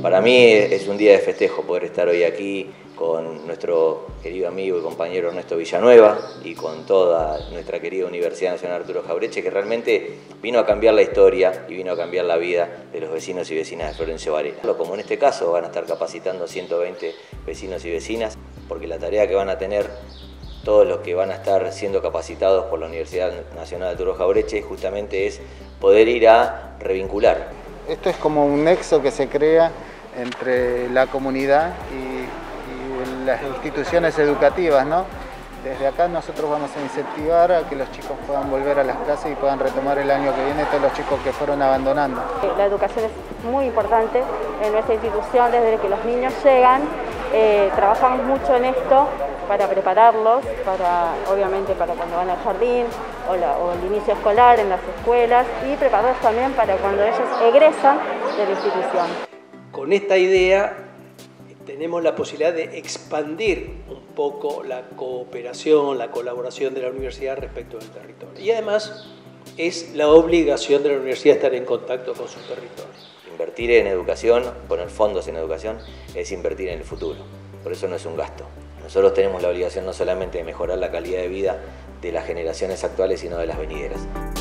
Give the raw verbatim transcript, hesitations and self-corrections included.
Para mí es un día de festejo poder estar hoy aquí con nuestro querido amigo y compañero Ernesto Villanueva y con toda nuestra querida Universidad Nacional Arturo Jauretche, que realmente vino a cambiar la historia y vino a cambiar la vida de los vecinos y vecinas de Florencio Varela. Como en este caso van a estar capacitando ciento veinte vecinos y vecinas, porque la tarea que van a tener todos los que van a estar siendo capacitados por la Universidad Nacional Arturo Jauretche justamente es poder ir a revincular. Esto es como un nexo que se crea entre la comunidad y, y las instituciones educativas, ¿no? Desde acá nosotros vamos a incentivar a que los chicos puedan volver a las clases y puedan retomar el año que viene todos los chicos que fueron abandonando. La educación es muy importante en nuestra institución. Desde que los niños llegan, eh, trabajamos mucho en esto para prepararlos, para, obviamente para cuando van al jardín o, la, o el inicio escolar en las escuelas, y prepararlos también para cuando ellos egresan de la institución. Con esta idea tenemos la posibilidad de expandir un poco la cooperación, la colaboración de la universidad respecto del territorio. Y además es la obligación de la universidad estar en contacto con su territorio. Invertir en educación, poner fondos en educación, es invertir en el futuro. Por eso no es un gasto. Nosotros tenemos la obligación no solamente de mejorar la calidad de vida de las generaciones actuales, sino de las venideras.